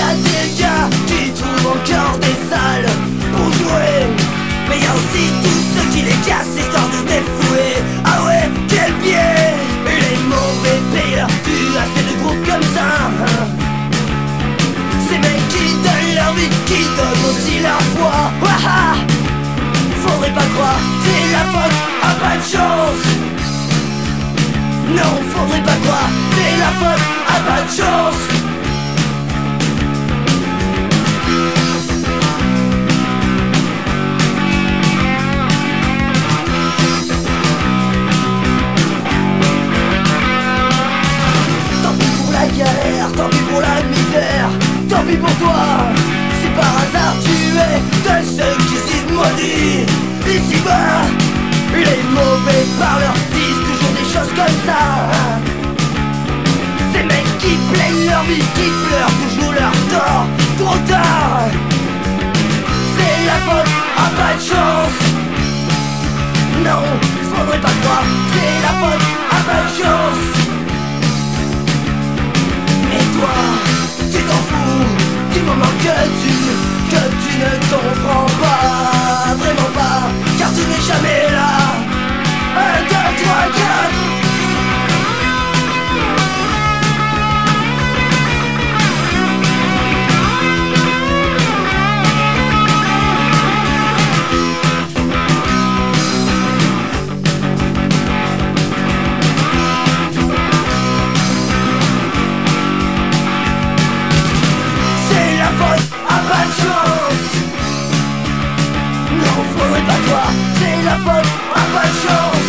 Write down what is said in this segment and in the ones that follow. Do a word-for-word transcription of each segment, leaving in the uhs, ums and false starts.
Y'a des gars qui trouvent encore des salles pour jouer, mais y'a aussi tous ceux qui les cassent histoire de se défouler. Ah ouais, quel biais! Les mauvais payeurs du assez de groupes comme ça, ces mecs qui donnent leur vie, qui donnent aussi leur foi. Waha, faudrait pas croire, c'est la faute à pas de chance. Non, faudrait pas croire, c'est la faute à pas de chance. Tant pis pour la galère, tant pis pour la misère, tant pis pour toi. Si par hasard tu es de ceux qui se disent maudits ici-bas, les mauvais parleurs disent toujours des choses comme ça. Ces mecs qui plaignent leur vie, qui pleurent toujours leur tort, trop tard. C'est la faute à pas de chance. Non, faudrait pas croire, c'est la faute à pas de chance. Mais toi, tu t'en fous du moment que tu, que tu ne comprends pas, vraiment pas, car tu n'es jamais là. Un, deux, trois, quatre. C'est la faute à pas de chance. Non, faudrait pas croire, c'est la faute à pas de chance.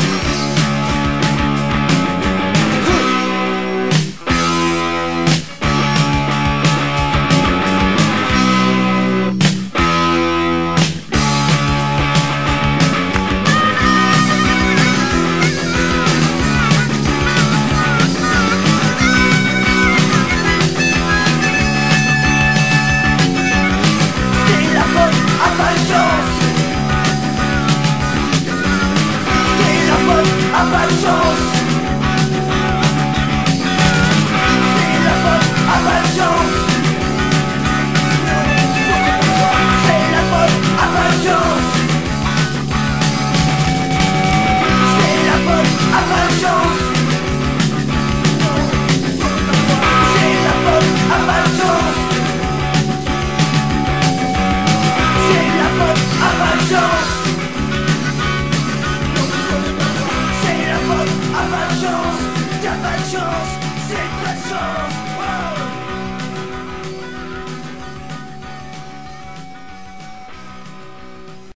C'est la faute à pas de chance. C'est la faute à pas de chance.